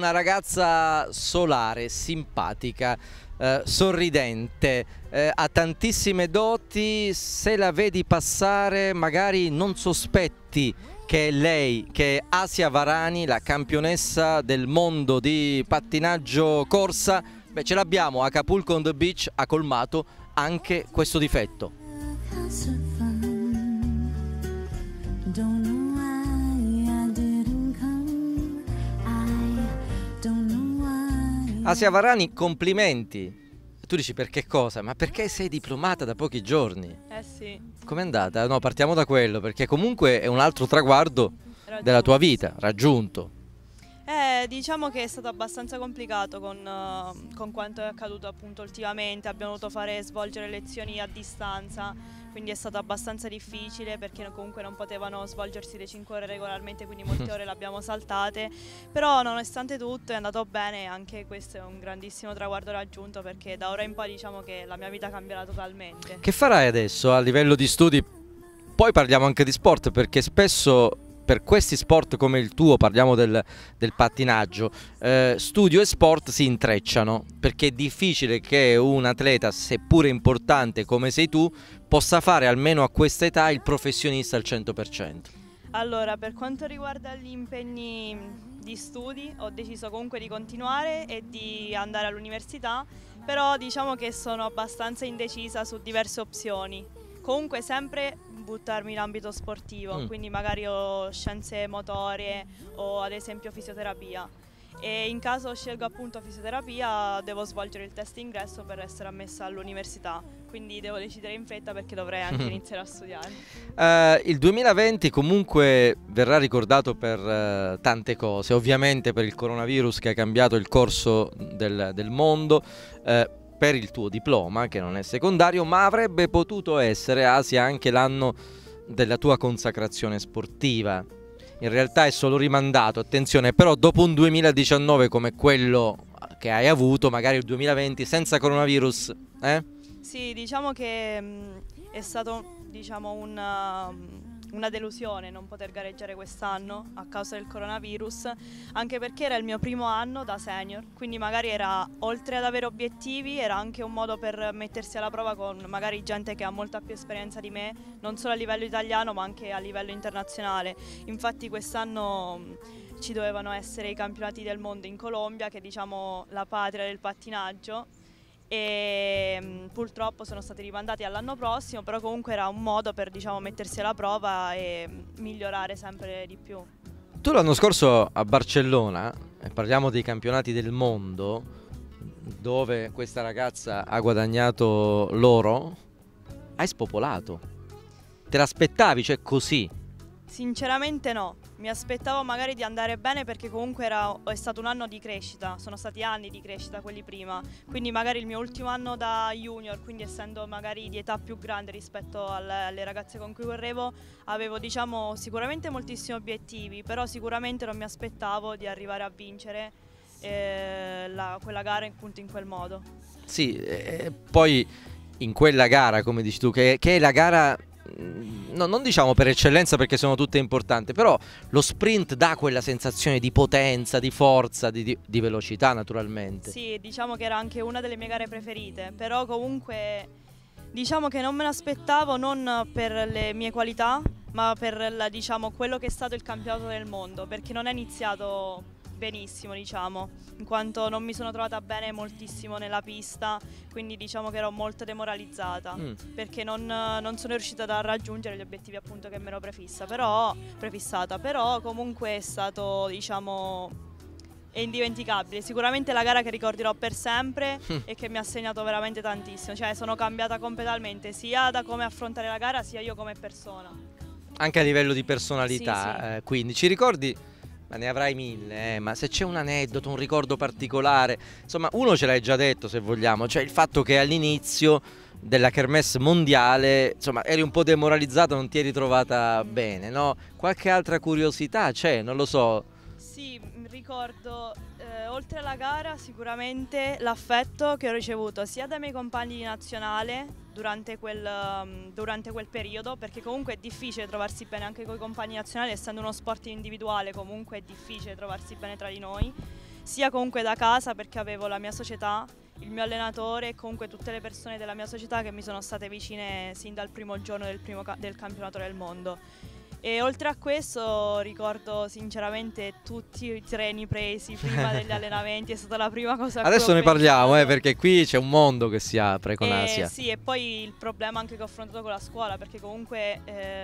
una ragazza solare, simpatica, sorridente, ha tantissime doti. Se la vedi passare magari non sospetti che è lei, che è Asia Varani, la campionessa del mondo di pattinaggio corsa. Beh, ce l'abbiamo, Acapulco on the Beach ha colmato anche questo difetto. Asia Varani, complimenti. Tu dici per che cosa? Ma perché sei diplomata da pochi giorni? Eh sì. Com'è andata? No, partiamo da quello, perché comunque è un altro traguardo della tua vita, raggiunto. Diciamo che è stato abbastanza complicato con quanto è accaduto appunto ultimamente. Abbiamo dovuto svolgere lezioni a distanza, quindi è stato abbastanza difficile perché comunque non potevano svolgersi le 5 ore regolarmente, quindi molte ore le abbiamo saltate. Però nonostante tutto è andato bene e anche questo è un grandissimo traguardo raggiunto, perché da ora in poi diciamo che la mia vita cambierà totalmente. Che farai adesso a livello di studi? Poi parliamo anche di sport, perché spesso per questi sport come il tuo, parliamo del pattinaggio, studio e sport si intrecciano, perché è difficile che un atleta, seppure importante come sei tu, possa fare almeno a questa età il professionista al 100%. Allora, per quanto riguarda gli impegni di studi, ho deciso comunque di continuare e di andare all'università, però diciamo che sono abbastanza indecisa su diverse opzioni. Comunque sempre buttarmi in ambito sportivo, quindi magari ho scienze motorie o ad esempio fisioterapia. E in caso scelgo appunto fisioterapia devo svolgere il test ingresso per essere ammessa all'università, quindi devo decidere in fretta perché dovrei anche iniziare a studiare. Il 2020 comunque verrà ricordato per tante cose, ovviamente per il coronavirus che ha cambiato il corso del mondo, per il tuo diploma che non è secondario, ma avrebbe potuto essere, Asia, anche l'anno della tua consacrazione sportiva. In realtà è solo rimandato, attenzione, però dopo un 2019 come quello che hai avuto, magari il 2020 senza coronavirus, Sì, diciamo che è stato una delusione non poter gareggiare quest'anno a causa del coronavirus, anche perché era il mio primo anno da senior, quindi magari era, oltre ad avere obiettivi, era anche un modo per mettersi alla prova con magari gente che ha molta più esperienza di me, non solo a livello italiano ma anche a livello internazionale. Infatti quest'anno ci dovevano essere i campionati del mondo in Colombia, che è diciamo la patria del pattinaggio, e purtroppo sono stati rimandati all'anno prossimo, però comunque era un modo per mettersi alla prova e migliorare sempre di più. Tu l'anno scorso a Barcellona, parliamo dei campionati del mondo, dove questa ragazza ha guadagnato l'oro, hai spopolato. Te l'aspettavi, cioè così? Sinceramente no, mi aspettavo magari di andare bene perché comunque è stato un anno di crescita, sono stati anni di crescita quelli prima, quindi magari il mio ultimo anno da junior, quindi essendo magari di età più grande rispetto alle ragazze con cui correvo, avevo sicuramente moltissimi obiettivi, però sicuramente non mi aspettavo di arrivare a vincere quella gara appunto in quel modo. Sì, poi in quella gara, come dici tu, che è la gara... No, non diciamo per eccellenza perché sono tutte importanti, però lo sprint dà quella sensazione di potenza, di forza, di velocità naturalmente. Sì, diciamo che era anche una delle mie gare preferite, però comunque diciamo che non me l'aspettavo non per le mie qualità, ma per quello che è stato il campionato del mondo, perché non è iniziato benissimo, in quanto non mi sono trovata bene moltissimo nella pista, quindi diciamo che ero molto demoralizzata perché non sono riuscita a raggiungere gli obiettivi appunto che mi ero prefissata, però comunque è stato è indimenticabile, sicuramente la gara che ricorderò per sempre e che mi ha segnato veramente tantissimo, cioè sono cambiata completamente sia da come affrontare la gara sia io come persona. Anche a livello di personalità, sì. Quindi ci ricordi? Ma ne avrai mille, ma se c'è un aneddoto, un ricordo particolare, insomma uno ce l'hai già detto se vogliamo, cioè il fatto che all'inizio della kermesse mondiale, insomma eri un po' demoralizzata, non ti eri trovata bene, no? Qualche altra curiosità c'è, non lo so. Sì, ricordo oltre alla gara sicuramente l'affetto che ho ricevuto sia dai miei compagni di nazionale durante quel periodo, perché comunque è difficile trovarsi bene anche con i compagni nazionali, essendo uno sport individuale comunque è difficile trovarsi bene tra di noi, sia comunque da casa perché avevo la mia società, il mio allenatore e comunque tutte le persone della mia società che mi sono state vicine sin dal primo giorno del campionato del mondo. E oltre a questo ricordo sinceramente tutti i treni presi prima degli allenamenti, è stata la prima cosa. Adesso ne parliamo, perché qui c'è un mondo che si apre con Asia. Sì, e poi il problema anche che ho affrontato con la scuola, perché comunque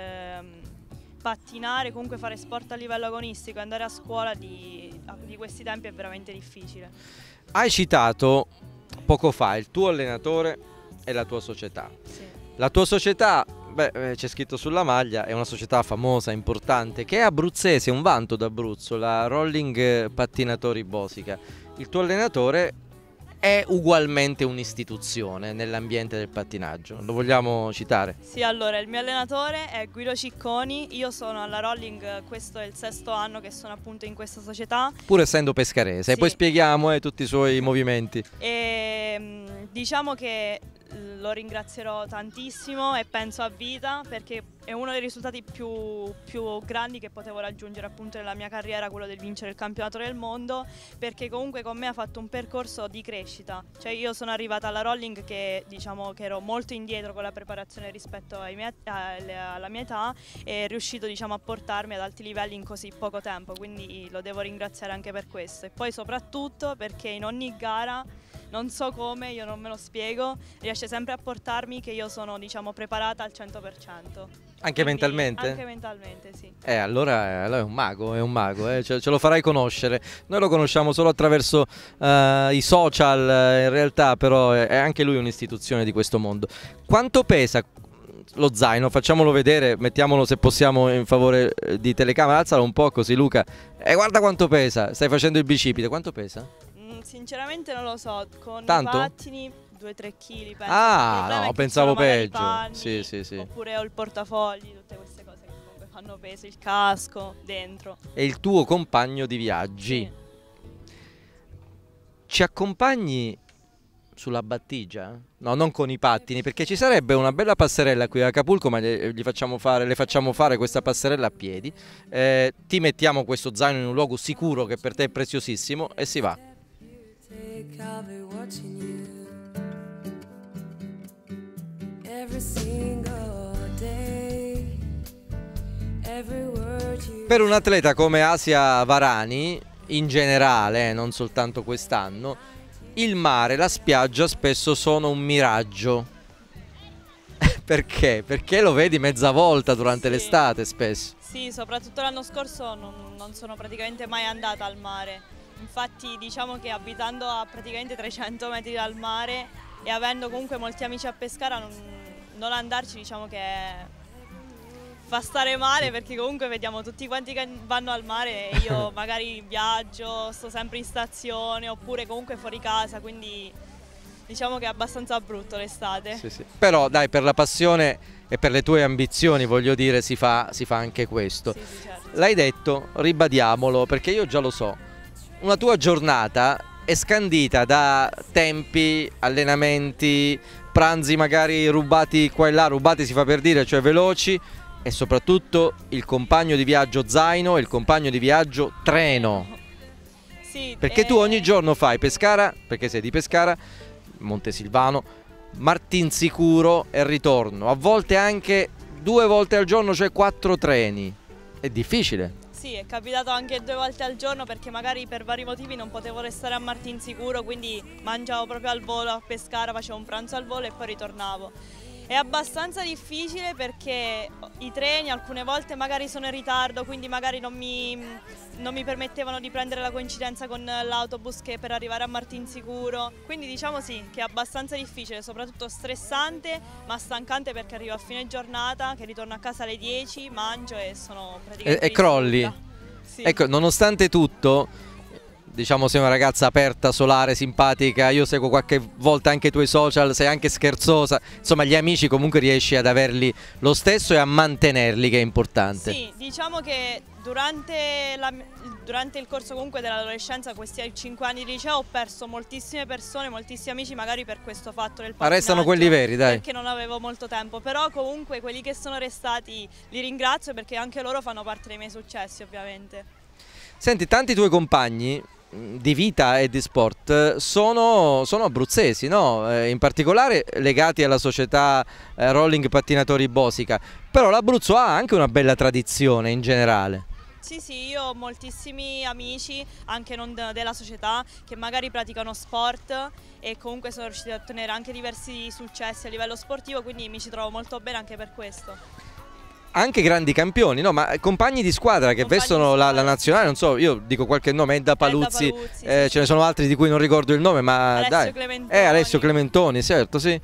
pattinare, comunque fare sport a livello agonistico e andare a scuola di questi tempi è veramente difficile. Hai citato poco fa il tuo allenatore e la tua società. Sì. La tua società, c'è scritto sulla maglia, è una società famosa, importante, che è abruzzese, un vanto d'Abruzzo, la Rolling Pattinatori Bosica. Il tuo allenatore è ugualmente un'istituzione nell'ambiente del pattinaggio, lo vogliamo citare? Sì, allora il mio allenatore è Guido Cicconi, io sono alla Rolling, questo è il 6º anno che sono appunto in questa società. Pur essendo pescarese, sì. Poi spieghiamo tutti i suoi movimenti. E diciamo che lo ringrazierò tantissimo e penso a vita, perché è uno dei risultati più grandi che potevo raggiungere appunto nella mia carriera, quello del vincere il campionato del mondo, perché comunque con me ha fatto un percorso di crescita. Cioè io sono arrivata alla Rolling che diciamo che ero molto indietro con la preparazione rispetto alla mia età, e è riuscito diciamo a portarmi ad alti livelli in così poco tempo, quindi lo devo ringraziare anche per questo. E poi soprattutto perché in ogni gara, non so come, io non me lo spiego, riesce sempre a portarmi che io sono diciamo preparata al 100%. Anche Quindi, mentalmente? Anche mentalmente, sì. Allora è un mago, ce lo farai conoscere. Noi lo conosciamo solo attraverso i social, in realtà però è anche lui un'istituzione di questo mondo. Quanto pesa lo zaino? Facciamolo vedere, mettiamolo se possiamo in favore di telecamera, alzalo un po' così Luca. Guarda quanto pesa, stai facendo il bicipite, quanto pesa? Sinceramente non lo so, con tanto? I pattini 2-3 kg penso. No, pensavo peggio. Panni, sì. Oppure ho il portafogli, tutte queste cose che comunque fanno peso, il casco dentro. E il tuo compagno di viaggi? Sì. Ci accompagni sulla battigia? No, non con i pattini, perché ci sarebbe una bella passerella qui a Acapulco, ma le facciamo fare questa passerella a piedi. Ti mettiamo questo zaino in un luogo sicuro che per te è preziosissimo e si va. Per un atleta come Asia Varani, in generale, non soltanto quest'anno, il mare, la spiaggia spesso sono un miraggio. Perché? Perché lo vedi mezza volta durante l'estate spesso. Sì, soprattutto l'anno scorso non sono praticamente mai andata al mare. Infatti diciamo che abitando a praticamente 300 metri dal mare e avendo comunque molti amici a Pescara, non andarci diciamo che fa stare male, perché comunque vediamo tutti quanti che vanno al mare e io magari viaggio, sto sempre in stazione oppure comunque fuori casa, quindi diciamo che è abbastanza brutto l'estate. Sì. Però dai, per la passione e per le tue ambizioni, voglio dire, si fa anche questo. Sì, certo. L'hai detto, ribadiamolo, perché io già lo so. Una tua giornata è scandita da tempi, allenamenti, pranzi magari rubati qua e là, rubati si fa per dire, cioè veloci, e soprattutto il compagno di viaggio zaino e il compagno di viaggio treno. Sì, perché tu ogni giorno fai Pescara, perché sei di Pescara, Montesilvano, Martinsicuro e ritorno, a volte anche 2 volte al giorno, cioè 4 treni. È difficile. Sì, è capitato anche 2 volte al giorno perché magari per vari motivi non potevo restare a Martinsicuro, quindi mangiavo proprio al volo a Pescara, facevo un pranzo al volo e poi ritornavo. È abbastanza difficile perché i treni alcune volte magari sono in ritardo, quindi magari non mi permettevano di prendere la coincidenza con l'autobus che per arrivare a Martinsicuro. Quindi diciamo sì, che è abbastanza difficile, soprattutto stressante, ma stancante perché arrivo a fine giornata, che ritorno a casa alle 10, mangio e sono praticamente e crolli. Sì. Ecco, nonostante tutto, diciamo sei una ragazza aperta, solare, simpatica, io seguo qualche volta anche i tuoi social, sei anche scherzosa, insomma gli amici comunque riesci ad averli lo stesso e a mantenerli, che è importante. Sì, diciamo che durante il corso comunque dell'adolescenza, questi 5 anni di liceo, ho perso moltissime persone, moltissimi amici magari per questo fatto del Ma restano quelli veri, dai. Perché non avevo molto tempo, però comunque quelli che sono restati li ringrazio perché anche loro fanno parte dei miei successi ovviamente. Senti, tanti tuoi compagni di vita e di sport sono abruzzesi, no? In particolare legati alla società Rolling Pattinatori Bosica, però l'Abruzzo ha anche una bella tradizione in generale. Sì, sì, io ho moltissimi amici, anche non della società, che magari praticano sport e comunque sono riusciti a ottenere anche diversi successi a livello sportivo, quindi mi ci trovo molto bene anche per questo. Anche grandi campioni, no? Ma compagni di squadra che Compagni vestono di la squadra, nazionale, non so, io dico qualche nome, Edda Paluzzi, Paluzzi, ce ne sono altri di cui non ricordo il nome, ma Alessio dai. Clementoni. Alessio Clementoni, certo, sì.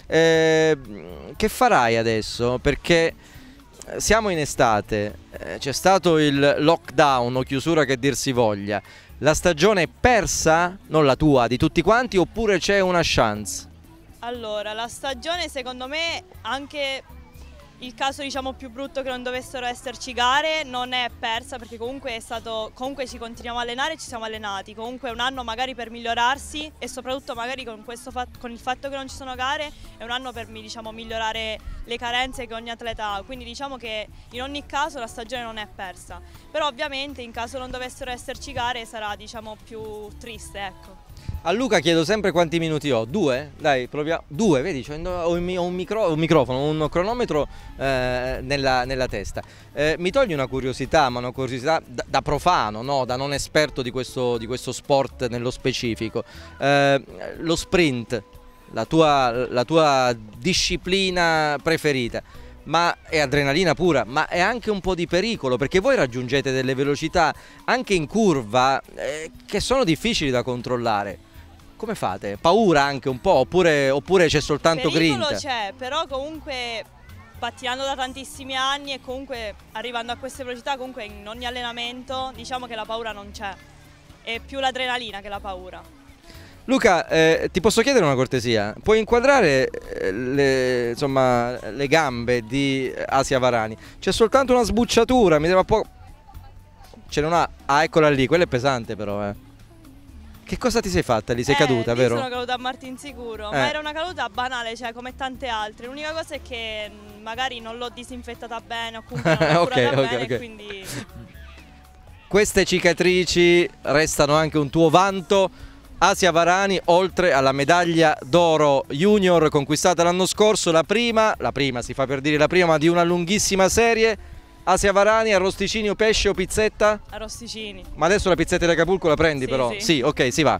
Che farai adesso? Perché siamo in estate, c'è stato il lockdown o chiusura che dir si voglia. La stagione è persa, non la tua, di tutti quanti, oppure c'è una chance? Allora, la stagione secondo me, anche il caso diciamo più brutto che non dovessero esserci gare, non è persa, perché comunque è stato, comunque ci continuiamo a allenare e ci siamo allenati, comunque è un anno magari per migliorarsi e soprattutto magari con il fatto che non ci sono gare è un anno per diciamo, migliorare le carenze che ogni atleta ha, quindi diciamo che in ogni caso la stagione non è persa, però ovviamente in caso non dovessero esserci gare sarà diciamo più triste, ecco. A Luca chiedo sempre quanti minuti ho. 2? Dai, proviamo. 2, vedi, ho un microfono, un cronometro nella testa. Mi togli una curiosità, ma una curiosità da profano, no? Da non esperto di questo sport nello specifico. Lo sprint, la tua disciplina preferita. Ma è adrenalina pura, ma è anche un po' di pericolo, perché voi raggiungete delle velocità anche in curva che sono difficili da controllare. Come fate? Paura anche un po', oppure c'è soltanto pericolo grinta? C'è, però comunque pattinando da tantissimi anni e comunque arrivando a queste velocità, comunque in ogni allenamento diciamo che la paura non c'è, è più l'adrenalina che la paura. Luca, ti posso chiedere una cortesia? Puoi inquadrare le gambe di Asia Varani? C'è soltanto una sbucciatura, mi sembra poco... Ce non ha... Ah, eccola lì, quella è pesante però, Che cosa ti sei fatta? Lì sei caduta, vero? Sono caduta a Martinsicuro, ma era una caduta banale, cioè come tante altre. L'unica cosa è che magari non l'ho disinfettata bene o comunque non l'ho curata bene, quindi... Queste cicatrici restano anche un tuo vanto. Asia Varani, oltre alla medaglia d'oro junior conquistata l'anno scorso, la prima, si fa per dire la prima, ma di una lunghissima serie. Asia Varani, arrosticini o pesce o pizzetta? Arrosticini. Ma adesso la pizzetta di Acapulco la prendi, sì, però? Sì. Sì, ok, si va.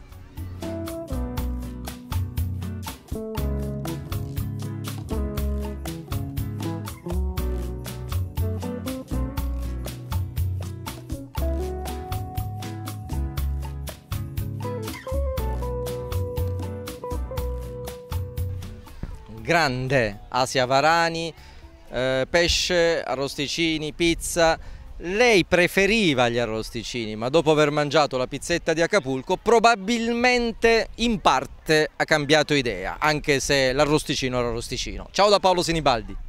Grande Asia Varani, pesce, arrosticini, pizza. Lei preferiva gli arrosticini, ma dopo aver mangiato la pizzetta di Acapulco probabilmente in parte ha cambiato idea, anche se l'arrosticino era arrosticino. Ciao da Paolo Sinibaldi.